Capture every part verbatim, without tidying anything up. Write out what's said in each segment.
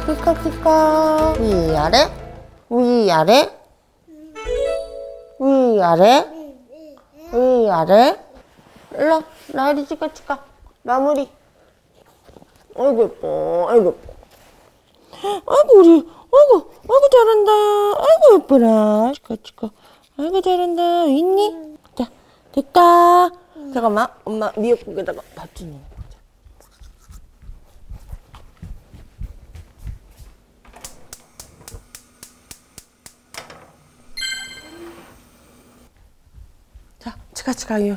키카키카. 위아래, 위아래, 위아래, 위아래. 일로 나리 치카 치카. 마무리. 아이고 예뻐, 아이고 예뻐. 아이고 우리, 아이고, 아이고 잘한다. 아이고 예뻐라. 치카 치카. 아이고 잘한다. 있니? 자, 됐다. 잠깐만, 엄마 미역국에다가 밥 주니. 자, 치카 치카요.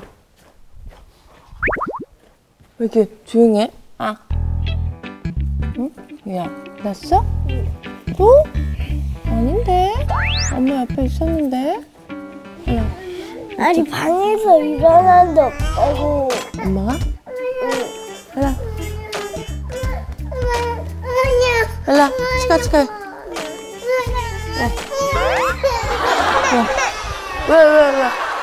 왜 이렇게 조용해? 아. 응? 야, 났어? 또? 아닌데? 엄마 옆에 있었는데? 야. 아니 방에서 일어난 적 없다고. 엄마가? 응. 일로 아니야. 일로 치카 치카. 왜, 왜, 왜?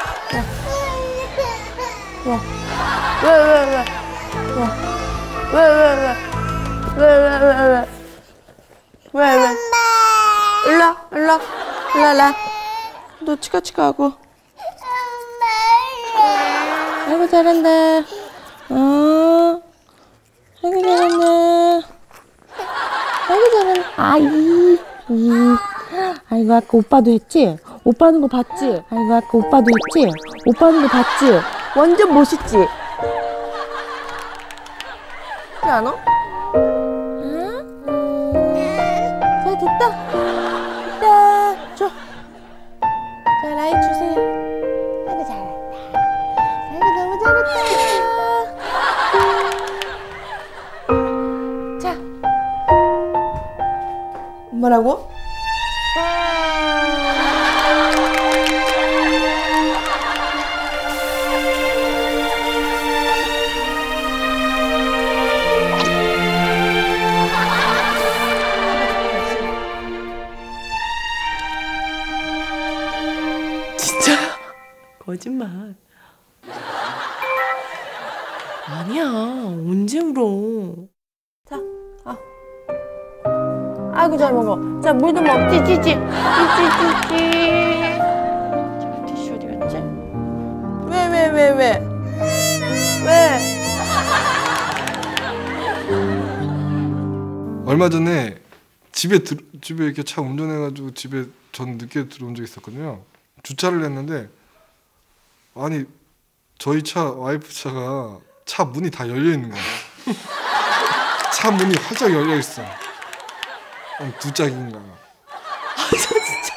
왜? 왜, 왜, 왜? 왜, 왜, 왜? 왜, 왜, 왜, 왜? 왜, 왜? 일로, 일로, 일로, 일로. 너 치카 치카 하고. 아이고 잘한다. 어. 아이고 잘한다. 아이고 잘한다. 아이. 이. 아이고 아까 오빠도 했지? 오빠 하는 거 봤지? 아이고 아까 오빠도 했지? 오빠 하는 거 봤지? 완전 멋있지? 그렇지 않아? 응? 자 됐다. 됐다. 줘. 자 라이 주세요. 아이고 잘한다. 아이고 너무 잘했다. 자. 뭐라고? 진짜? 거짓말. 아니야. 언제 울어? 자, 아. 아이고 잘 먹어. 자, 물도 먹지, 찌찌. 찌찌찌찌. 자, 티슈 어디 갔지? 왜, 왜, 왜, 왜? 왜? 얼마 전에 집에 들, 집에 이렇게 차 운전해가지고 집에 전 늦게 들어온 적이 있었거든요. 주차를 했는데 아니 저희 차 와이프 차가 차 문이 다 열려 있는 거야. 차 문이 활짝 열려 있어. 두 짝인가. 아, 저 진짜